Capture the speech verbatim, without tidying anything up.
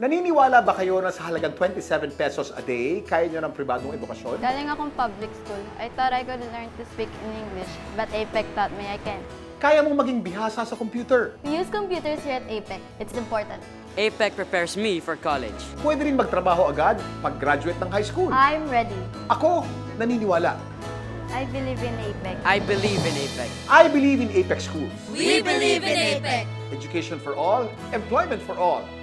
Naniniwala ba kayo na sa halagang twenty-seven pesos a day, kaya nyo ng pribadong edukasyon? Galing akong public school. I thought I could learn to speak in English, but A P E C taught me I can't. Kaya mong maging bihasa sa computer. We use computers here at A P E C. It's important. A P E C prepares me for college. Pwede rin magtrabaho agad pag-graduate ng high school. I'm ready. Ako, naniniwala. I believe in A P E C. I believe in A P E C. I believe in A P E C schools. We believe in A P E C. Education for all, employment for all.